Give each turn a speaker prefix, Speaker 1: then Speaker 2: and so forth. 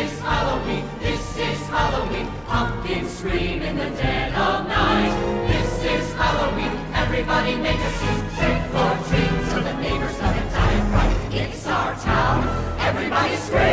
Speaker 1: is Halloween, this is Halloween. Pumpkins scream in the dead of night. This is Halloween, everybody make a scene. Trick or treat till the neighbors come and die of fright. It's our town, everybody scream.